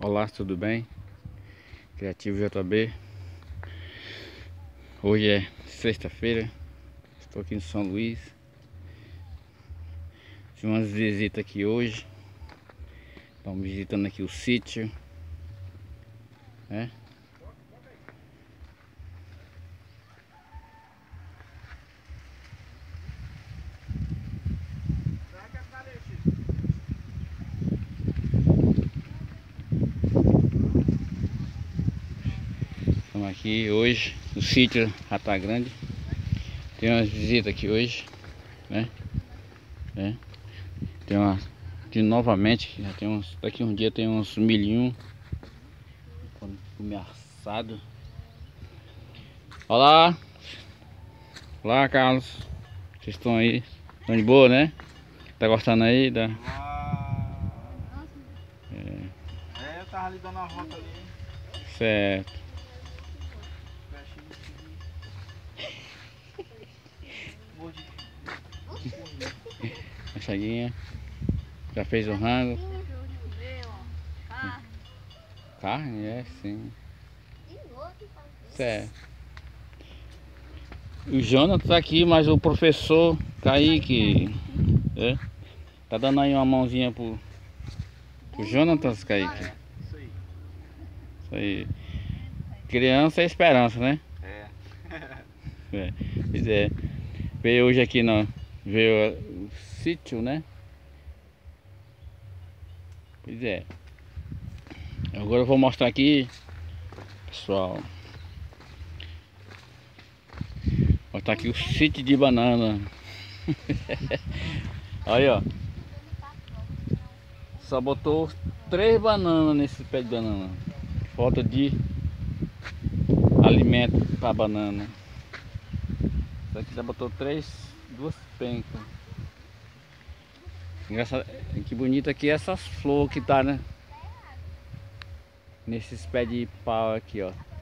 Olá, tudo bem? Criativo JB. Hoje é sexta-feira. Estou aqui em São Luís. Fiz umas visitas aqui hoje. Estamos visitando aqui o sítio, né? Estamos aqui hoje. O sítio já tá grande. Tem umas visitas aqui hoje, né? Tem uma aqui novamente. Já tem uns, daqui um dia tem uns milhinhos para comer assado. Olá! Olá, Carlos. Vocês estão aí? Estão de boa, né? Tá gostando aí da... Eu tava ali dando uma volta ali. Certo. A chaguinha. Já fez o rango? Carne, é sim. Certo. O Jonathan tá aqui, mas o professor Kaique, tá dando aí uma mãozinha pro Jonathan, Kaique. Isso aí. Isso aí. Criança é esperança, né? Pois é. Veio hoje aqui veio o sítio, né? Pois é. Agora eu vou mostrar aqui, pessoal. Mostrar aqui o sítio de banana. Olha, ó. Só botou 3 bananas nesse pé de banana. Falta de alimento para banana. Isso aqui já botou 2 pencas. Engraçado, que bonito aqui essas flores que tá, né? Nesses pés de pau aqui, ó.